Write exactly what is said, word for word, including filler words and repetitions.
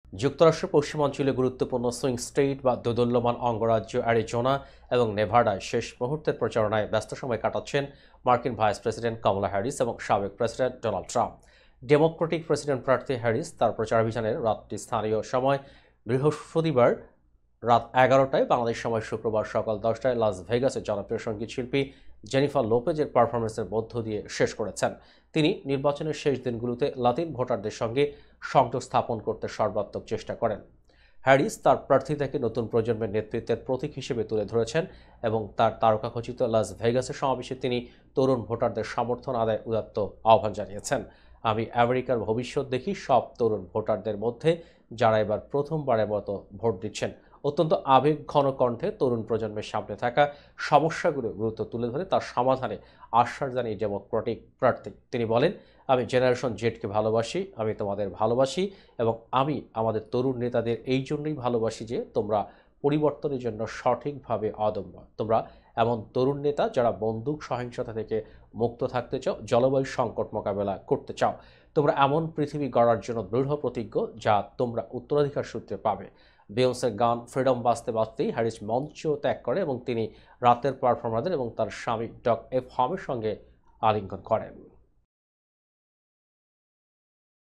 যুক্তরাষ্ট্র পশ্চিমাঞ্চলে গুরুত্বপূর্ণ সুইং স্টেট বা দোদুল্যমান অঙ্গরাজ্য অ্যারিজোনা এবং নেভাডায় শেষ মুহূর্তের প্রচারণায় ব্যস্ত সময় কাটাচ্ছেন মার্কিন ভাইস প্রেসিডেন্ট কমলা হ্যারিস এবং সাবেক president Donald Trump. Democratic president প্রার্থী হ্যারিস তার প্রচারাভিযানের রাতটি স্থানীয় সময় বৃহস্পতিবার রাত এগারোটায়, বাংলাদেশ সময় শুক্রবার সকাল দশটায় লাস ভেগাসের জনপ্রিয় সঙ্গীত শিল্পী জেনিফার লোপেজের পারফরমেন্সের মধ্য দিয়ে শেষ করেছেন। তিনি নির্বাচনের শেষ দিনগুলোতে লাতিন ভোটারদের সঙ্গে সংযোগ স্থাপন করতে সর্বাত্মক চেষ্টা করেন। হ্যারিস তার প্রার্থীতাকে নতুন প্রজন্মের নেতৃত্বের প্রতীক হিসেবে তুলে ধরেছেন এবং তার তারকাখচিত লাস ভেগাসের সমাবেশে তিনি তরুণ ভোটারদের সমর্থন আদায় উদাত্ত আহ্বান জানিয়েছেন। আমি আমেরিকার ভবিষ্যৎ দেখি সব তরুণ ভোটারদের মধ্যে, যারা এবার প্রথমবারের মতো ভোট দিচ্ছেন। অত্যন্ত আবেগঘন কণ্ঠে তরুণ প্রজন্মের সামনে থাকা সমস্যাগুলোর গুরুত্ব তুলে ধরে তার সমাধানে আশ্বাস জানিয়ে ডেমোক্রেটিক প্রার্থী তিনি বলেন, আমি জেনারেশন জেডকে ভালোবাসি, আমি তোমাদের ভালোবাসি এবং আমি আমাদের তরুণ নেতাদের এই জন্যই ভালোবাসি যে তোমরা পরিবর্তনের জন্য সঠিকভাবে অদম্য। তোমরা এমন তরুণ নেতা যারা বন্দুক সহিংসতা থেকে মুক্ত থাকতে চাও, জলবায়ু সংকট মোকাবেলা করতে চাও। তোমরা এমন পৃথিবী গড়ার জন্য দৃঢ় প্রতিজ্ঞ যা তোমরা উত্তরাধিকার সূত্রে পাবে। বিয়ন্সের গান ফ্রিডম বাঁচতে বাঁচতেই হ্যারিস মঞ্চ ত্যাগ করে এবং তিনি রাতের পারফর্মারদের এবং তার স্বামী ডগ এফ হমের সঙ্গে আলিঙ্গন করেন।